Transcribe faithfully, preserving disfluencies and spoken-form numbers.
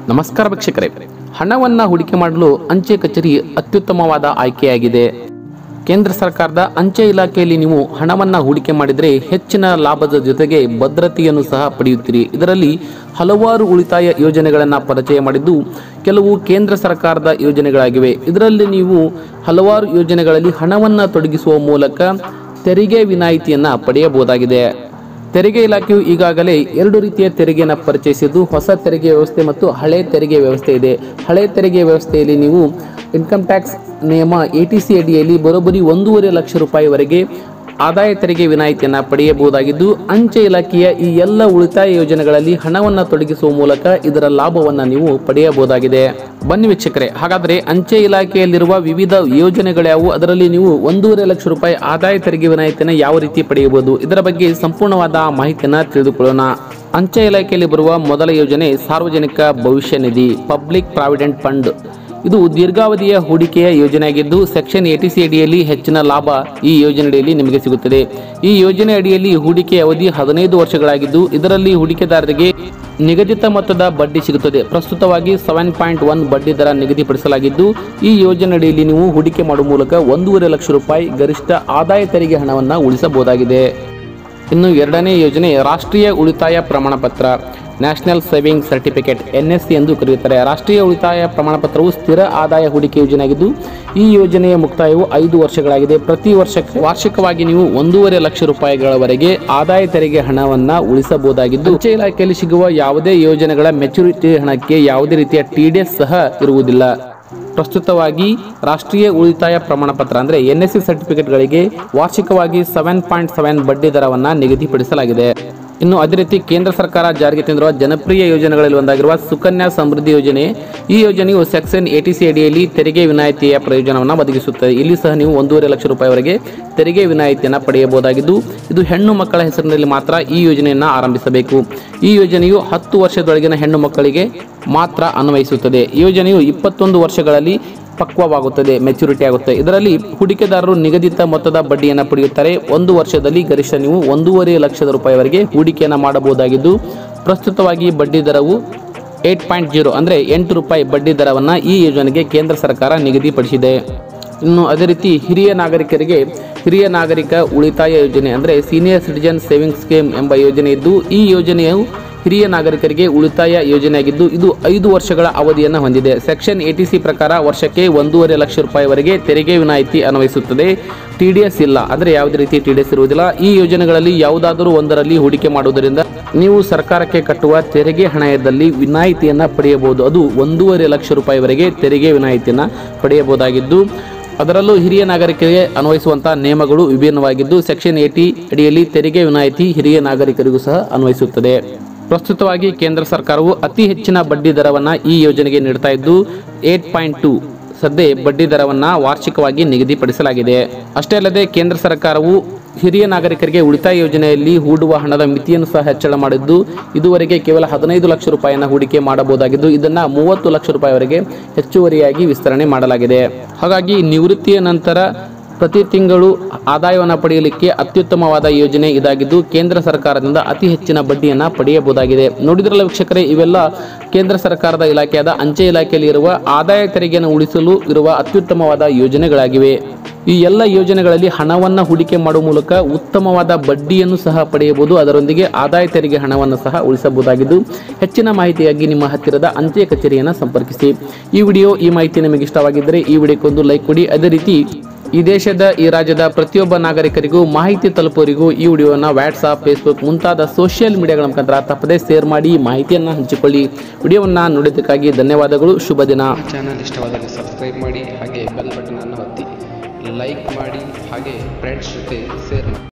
ನಮಸ್ಕಾರ ವೀಕ್ಷಕರೇ, ಹಣವನ್ನು ಹೂಡಿಕೆ ಮಾಡಲು ಅಂಚೆ ಕಚೇರಿ ಅತ್ಯುತ್ತಮವಾದ ಆಯ್ಕೆಯಾಗಿದೆ. ಕೇಂದ್ರ ಸರ್ಕಾರದ ಅಂಚೆ ಇಲಾಖೆಯಲ್ಲಿ ನೀವು ಹಣವನ್ನು ಹೂಡಿಕೆ ಮಾಡಿದರೆ ಹೆಚ್ಚಿನ ಲಾಭದ ಜೊತೆಗೆ ಭದ್ರತೆಯನ್ನು ಸಹ ಪಡೆಯುತ್ತೀರಿ. ಇದರಲ್ಲಿ ಹಲವಾರು ಉಳಿತಾಯ ಯೋಜನೆಗಳನ್ನು ಪರಿಚಯ ಮಾಡಿದ್ದು ಕೆಲವು ಕೇಂದ್ರ ಸರ್ಕಾರದ ಯೋಜನೆಗಳಾಗಿವೆ. ಇದರಲ್ಲಿ ನೀವು ಹಲವಾರು ಯೋಜನೆಗಳಲ್ಲಿ ಹಣವನ್ನು ತೊಡಗಿಸುವ ಮೂಲಕ ತೆರಿಗೆ ವಿನಾಯಿತಿಯನ್ನು ಪಡೆಯಬಹುದಾಗಿದೆ. ತೆರಿಗೆ ಇಲಾಖೆಯು ಈಗಾಗಲೇ ಎರಡು ರೀತಿಯ ತೆರಿಗೆಯನ್ನು ಪರಿಚಯಿಸಿದ್ದು ಹೊಸ ತೆರಿಗೆ ವ್ಯವಸ್ಥೆ ಮತ್ತು ಹಳೆ ತೆರಿಗೆ ವ್ಯವಸ್ಥೆ ಇದೆ. ಹಳೆ ತೆರಿಗೆ ವ್ಯವಸ್ಥೆಯಲ್ಲಿ ನೀವು ಇನ್ಕಮ್ ಟ್ಯಾಕ್ಸ್ ನಿಯಮ ಎ ಟಿ ಸಿ ಅಡಿಯಲ್ಲಿ ಬರೋಬ್ಬರಿ ಒಂದೂವರೆ ಲಕ್ಷ ರೂಪಾಯಿವರೆಗೆ ಆದಾಯ ತೆರಿಗೆ ವಿನಾಯಿತಿಯನ್ನು ಪಡೆಯಬಹುದಾಗಿದ್ದು, ಅಂಚೆ ಇಲಾಖೆಯ ಈ ಎಲ್ಲ ಉಳಿತಾಯ ಯೋಜನೆಗಳಲ್ಲಿ ಹಣವನ್ನು ತೊಡಗಿಸುವ ಮೂಲಕ ಇದರ ಲಾಭವನ್ನು ನೀವು ಪಡೆಯಬಹುದಾಗಿದೆ. ಬನ್ನಿ ವೀಕ್ಷಕರೇ, ಹಾಗಾದರೆ ಅಂಚೆ ಇಲಾಖೆಯಲ್ಲಿರುವ ವಿವಿಧ ಯೋಜನೆಗಳ್ಯಾವು, ಅದರಲ್ಲಿ ನೀವು ಒಂದೂವರೆ ಲಕ್ಷ ರೂಪಾಯಿ ಆದಾಯ ತೆರಿಗೆ ವಿನಾಯಿತಿಯನ್ನು ಯಾವ ರೀತಿ ಪಡೆಯಬಹುದು, ಇದರ ಬಗ್ಗೆ ಸಂಪೂರ್ಣವಾದ ಮಾಹಿತಿಯನ್ನು ತಿಳಿದುಕೊಳ್ಳೋಣ. ಅಂಚೆ ಇಲಾಖೆಯಲ್ಲಿ ಬರುವ ಮೊದಲ ಯೋಜನೆ ಸಾರ್ವಜನಿಕ ಭವಿಷ್ಯ ನಿಧಿ, ಪಬ್ಲಿಕ್ ಪ್ರಾವಿಡೆಂಟ್ ಫಂಡ್. ಇದು ದೀರ್ಘಾವಧಿಯ ಹೂಡಿಕೆಯ ಯೋಜನೆಯಾಗಿದ್ದು ಸೆಕ್ಷನ್ ಎ ಟಿ ಸಿ ಅಡಿಯಲ್ಲಿ ಹೆಚ್ಚಿನ ಲಾಭ ಈ ಯೋಜನೆಯಲ್ಲಿ ನಿಮಗೆ ಸಿಗುತ್ತದೆ. ಈ ಯೋಜನೆ ಅಡಿಯಲ್ಲಿ ಹೂಡಿಕೆ ಅವಧಿ ಹದಿನೈದು ವರ್ಷಗಳಾಗಿದ್ದು ಇದರಲ್ಲಿ ಹೂಡಿಕೆದಾರರಿಗೆ ನಿಗದಿತ ಮೊತ್ತದ ಬಡ್ಡಿ ಸಿಗುತ್ತದೆ. ಪ್ರಸ್ತುತವಾಗಿ ಸೆವೆನ್ ಪಾಯಿಂಟ್ ಒನ್ ಬಡ್ಡಿ ದರ ನಿಗದಿಪಡಿಸಲಾಗಿದ್ದು ಈ ಯೋಜನೆ ಅಡಿಯಲ್ಲಿ ನೀವು ಹೂಡಿಕೆ ಮಾಡುವ ಮೂಲಕ ಒಂದೂವರೆ ಲಕ್ಷ ರೂಪಾಯಿ ಗರಿಷ್ಠ ಆದಾಯ ತೆರಿಗೆ ಹಣವನ್ನು ಉಳಿಸಬಹುದಾಗಿದೆ. ಇನ್ನು ಎರಡನೇ ಯೋಜನೆ ರಾಷ್ಟ್ರೀಯ ಉಳಿತಾಯ ಪ್ರಮಾಣ ಪತ್ರ, national saving certificate N S C ಎಂದು ಕರೆಯುತ್ತಾರೆ. ರಾಷ್ಟ್ರೀಯ ಉಳಿತಾಯ ಪ್ರಮಾಣ ಪತ್ರವು ಸ್ಥಿರ ಆದಾಯ ಹೂಡಿಕೆ ಯೋಜನೆಯಾಗಿದ್ದು ಈ ಯೋಜನೆಯ ಮುಕ್ತಾಯವು ಐದು ವರ್ಷಗಳಾಗಿದೆ. ಪ್ರತಿ ವರ್ಷಕ್ಕೆ ವಾರ್ಷಿಕವಾಗಿ ನೀವು ಒಂದೂವರೆ ಲಕ್ಷ ರೂಪಾಯಿಗಳವರೆಗೆ ಆದಾಯ ತೆರಿಗೆ ಹಣವನ್ನು ಉಳಿಸಬಹುದಾಗಿದ್ದು ಅಂಚೆ ಇಲಾಖೆಯಲ್ಲಿ ಸಿಗುವ ಯಾವುದೇ ಯೋಜನೆಗಳ ಮೆಚುರಿಟಿ ಹಣಕ್ಕೆ ಯಾವುದೇ ರೀತಿಯ ಟಿ ಡಿ ಎಸ್ ಸಹ ಇರುವುದಿಲ್ಲ. ಪ್ರಸ್ತುತವಾಗಿ ರಾಷ್ಟ್ರೀಯ ಉಳಿತಾಯ ಪ್ರಮಾಣ ಪತ್ರ ಅಂದರೆ ಎನ್ ಎಸ್ ಸಿ ಸರ್ಟಿಫಿಕೇಟ್ಗಳಿಗೆ ವಾರ್ಷಿಕವಾಗಿ ಸೆವೆನ್ ಪಾಯಿಂಟ್ ಸೆವೆನ್ ಬಡ್ಡಿ ದರವನ್ನು ನಿಗದಿಪಡಿಸಲಾಗಿದೆ. ಇನ್ನು ಅದೇ ರೀತಿ ಕೇಂದ್ರ ಸರ್ಕಾರ ಜಾರಿಗೆ ತಂದಿರುವ ಜನಪ್ರಿಯ ಯೋಜನೆಗಳಲ್ಲಿ ಒಂದಾಗಿರುವ ಸುಕನ್ಯಾ ಸಮೃದ್ಧಿ ಯೋಜನೆ, ಈ ಯೋಜನೆಯು ಸೆಕ್ಷನ್ ಎ ಟಿ ಸಿ ಅಡಿಯಲ್ಲಿ ತೆರಿಗೆ ವಿನಾಯಿತಿಯ ಪ್ರಯೋಜನವನ್ನು ಒದಗಿಸುತ್ತದೆ. ಇಲ್ಲಿ ಸಹ ನೀವು ಒಂದೂವರೆ ಲಕ್ಷ ರೂಪಾಯಿವರೆಗೆ ತೆರಿಗೆ ವಿನಾಯಿತಿಯನ್ನು ಪಡೆಯಬಹುದಾಗಿದ್ದು ಇದು ಹೆಣ್ಣು ಮಕ್ಕಳ ಹೆಸರಿನಲ್ಲಿ ಮಾತ್ರ ಈ ಯೋಜನೆಯನ್ನು ಆರಂಭಿಸಬೇಕು. ಈ ಯೋಜನೆಯು ಹತ್ತು ವರ್ಷದೊಳಗಿನ ಹೆಣ್ಣು ಮಕ್ಕಳಿಗೆ ಮಾತ್ರ ಅನ್ವಯಿಸುತ್ತದೆ. ಈ ಯೋಜನೆಯು ಇಪ್ಪತ್ತೊಂದು ವರ್ಷಗಳಲ್ಲಿ ಪಕ್ವವಾಗುತ್ತದೆ, ಮೆಚುರಿಟಿ ಆಗುತ್ತೆ. ಇದರಲ್ಲಿ ಹೂಡಿಕೆದಾರರು ನಿಗದಿತ ಮೊತ್ತದ ಬಡ್ಡಿಯನ್ನು ಪಡೆಯುತ್ತಾರೆ. ಒಂದು ವರ್ಷದಲ್ಲಿ ಗರಿಷ್ಠ ನೀವು ಒಂದೂವರೆ ಲಕ್ಷದ ರೂಪಾಯಿವರೆಗೆ ಹೂಡಿಕೆಯನ್ನು ಮಾಡಬಹುದಾಗಿದ್ದು ಪ್ರಸ್ತುತವಾಗಿ ಬಡ್ಡಿ ದರವು ಏಟ್ ಪಾಯಿಂಟ್ ಜೀರೋ ಅಂದರೆ ಎಂಟು ರೂಪಾಯಿ ಬಡ್ಡಿ ದರವನ್ನು ಈ ಯೋಜನೆಗೆ ಕೇಂದ್ರ ಸರ್ಕಾರ ನಿಗದಿಪಡಿಸಿದೆ. ಇನ್ನು ಅದೇ ರೀತಿ ಹಿರಿಯ ನಾಗರಿಕರಿಗೆ ಹಿರಿಯ ನಾಗರಿಕ ಉಳಿತಾಯ ಯೋಜನೆ ಅಂದರೆ ಸೀನಿಯರ್ ಸಿಟಿಜನ್ ಸೇವಿಂಗ್ ಸ್ಕೀಮ್ ಎಂಬ ಯೋಜನೆ ಇದ್ದು ಈ ಯೋಜನೆಯು ಹಿರಿಯ ನಾಗರಿಕರಿಗೆ ಉಳಿತಾಯ ಯೋಜನೆಯಾಗಿದ್ದು ಇದು ಐದು ವರ್ಷಗಳ ಅವಧಿಯನ್ನು ಹೊಂದಿದೆ. ಸೆಕ್ಷನ್ ಎ ಟಿ ಸಿ ಪ್ರಕಾರ ವರ್ಷಕ್ಕೆ ಒಂದೂವರೆ ಲಕ್ಷ ರೂಪಾಯಿವರೆಗೆ ತೆರಿಗೆ ವಿನಾಯಿತಿ ಅನ್ವಯಿಸುತ್ತದೆ. ಟಿ ಡಿ ಎಸ್ ಇಲ್ಲ, ಅಂದರೆ ಯಾವುದೇ ರೀತಿ ಟಿ ಡಿ ಎಸ್ ಇರುವುದಿಲ್ಲ. ಈ ಯೋಜನೆಗಳಲ್ಲಿ ಯಾವುದಾದರೂ ಒಂದರಲ್ಲಿ ಹೂಡಿಕೆ ಮಾಡುವುದರಿಂದ ನೀವು ಸರ್ಕಾರಕ್ಕೆ ಕಟ್ಟುವ ತೆರಿಗೆ ಹಣದಲ್ಲಿ ವಿನಾಯಿತಿಯನ್ನು ಪಡೆಯಬಹುದು. ಅದು ಒಂದೂವರೆ ಲಕ್ಷ ರೂಪಾಯಿವರೆಗೆ ತೆರಿಗೆ ವಿನಾಯಿತಿಯನ್ನು ಪಡೆಯಬಹುದಾಗಿದ್ದು ಅದರಲ್ಲೂ ಹಿರಿಯ ನಾಗರಿಕರಿಗೆ ಅನ್ವಯಿಸುವಂತಹ ನಿಯಮಗಳು ವಿಭಿನ್ನವಾಗಿದ್ದು ಸೆಕ್ಷನ್ ಎ ಟಿ ಅಡಿಯಲ್ಲಿ ತೆರಿಗೆ ವಿನಾಯಿತಿ ಹಿರಿಯ ನಾಗರಿಕರಿಗೂ ಸಹ ಅನ್ವಯಿಸುತ್ತದೆ. ಪ್ರಸ್ತುತವಾಗಿ ಕೇಂದ್ರ ಸರ್ಕಾರವು ಅತಿ ಹೆಚ್ಚಿನ ಬಡ್ಡಿ ದರವನ್ನು ಈ ಯೋಜನೆಗೆ ನೀಡ್ತಾ ಇದ್ದು ಏಟ್ ಪಾಯಿಂಟ್ ಟು ಸದ್ಯ ಬಡ್ಡಿ ದರವನ್ನು ವಾರ್ಷಿಕವಾಗಿ ನಿಗದಿಪಡಿಸಲಾಗಿದೆ. ಅಷ್ಟೇ ಅಲ್ಲದೆ ಕೇಂದ್ರ ಸರ್ಕಾರವು ಹಿರಿಯ ನಾಗರಿಕರಿಗೆ ಉಳಿತಾಯ ಯೋಜನೆಯಲ್ಲಿ ಹೂಡುವ ಹಣದ ಮಿತಿಯನ್ನು ಸಹ ಹೆಚ್ಚಳ ಮಾಡಿದ್ದು ಇದುವರೆಗೆ ಕೇವಲ ಹದಿನೈದು ಲಕ್ಷ ರೂಪಾಯಿಯನ್ನು ಹೂಡಿಕೆ ಮಾಡಬಹುದಾಗಿದ್ದು ಇದನ್ನು ಮೂವತ್ತು ಲಕ್ಷ ರೂಪಾಯಿವರೆಗೆ ಹೆಚ್ಚುವರಿಯಾಗಿ ವಿಸ್ತರಣೆ ಮಾಡಲಾಗಿದೆ. ಹಾಗಾಗಿ ನಿವೃತ್ತಿಯ ನಂತರ ಪ್ರತಿ ತಿಂಗಳು ಆದಾಯವನ್ನು ಪಡೆಯಲಿಕ್ಕೆ ಅತ್ಯುತ್ತಮವಾದ ಯೋಜನೆ ಇದಾಗಿದ್ದು ಕೇಂದ್ರ ಸರ್ಕಾರದಿಂದ ಅತಿ ಹೆಚ್ಚಿನ ಬಡ್ಡಿಯನ್ನು ಪಡೆಯಬಹುದಾಗಿದೆ. ನೋಡಿದ್ರಲ್ಲ ವೀಕ್ಷಕರೇ, ಇವೆಲ್ಲ ಕೇಂದ್ರ ಸರ್ಕಾರದ ಇಲಾಖೆಯಾದ ಅಂಚೆ ಇಲಾಖೆಯಲ್ಲಿ ಇರುವ ಆದಾಯ ತೆರಿಗೆಯನ್ನು ಉಳಿಸಲು ಇರುವ ಅತ್ಯುತ್ತಮವಾದ ಯೋಜನೆಗಳಾಗಿವೆ. ಈ ಎಲ್ಲ ಯೋಜನೆಗಳಲ್ಲಿ ಹಣವನ್ನು ಹೂಡಿಕೆ ಮಾಡುವ ಮೂಲಕ ಉತ್ತಮವಾದ ಬಡ್ಡಿಯನ್ನು ಸಹ ಪಡೆಯಬಹುದು. ಅದರೊಂದಿಗೆ ಆದಾಯ ತೆರಿಗೆ ಹಣವನ್ನು ಸಹ ಉಳಿಸಬಹುದಾಗಿದ್ದು ಹೆಚ್ಚಿನ ಮಾಹಿತಿಯಾಗಿ ನಿಮ್ಮ ಹತ್ತಿರದ ಅಂಚೆ ಕಚೇರಿಯನ್ನು ಸಂಪರ್ಕಿಸಿ. ಈ ವಿಡಿಯೋ ಈ ಮಾಹಿತಿ ನಿಮಗೆ ಇಷ್ಟವಾಗಿದ್ದರೆ ಈ ವಿಡಿಯೋಕ್ಕೊಂದು ಲೈಕ್ ಕೊಡಿ. ಅದೇ ರೀತಿ ಈ ದೇಶದ ಈ ರಾಜ್ಯದ ಪ್ರತಿಯೊಬ್ಬ ನಾಗರಿಕರಿಗೂ ಮಾಹಿತಿ ತಲುಪುವವರಿಗೂ ಈ ವಿಡಿಯೋವನ್ನು ವಾಟ್ಸಾಪ್, ಫೇಸ್ಬುಕ್ ಮುಂತಾದ ಸೋಷಿಯಲ್ ಮೀಡಿಯಾಗಳ ಮುಖಾಂತರ ತಪ್ಪದೇ ಶೇರ್ ಮಾಡಿ ಮಾಹಿತಿಯನ್ನು ಹಂಚಿಕೊಳ್ಳಿ. ವಿಡಿಯೋವನ್ನು ನೋಡಿದ್ದಕ್ಕಾಗಿ ಧನ್ಯವಾದಗಳು. ಶುಭ ದಿನ. ಚಾನಲ್ ಇಷ್ಟವಾದರೆ ಸಬ್ಸ್ಕ್ರೈಬ್ ಮಾಡಿ, ಹಾಗೆ ಬೆಲ್ ಬಟನ್ ಅನ್ನು ಒತ್ತಿ ಲೈಕ್ ಮಾಡಿ, ಹಾಗೆ ಫ್ರೆಂಡ್ಸ್ ಜೊತೆ ಶೇರ್ ಮಾಡಿ.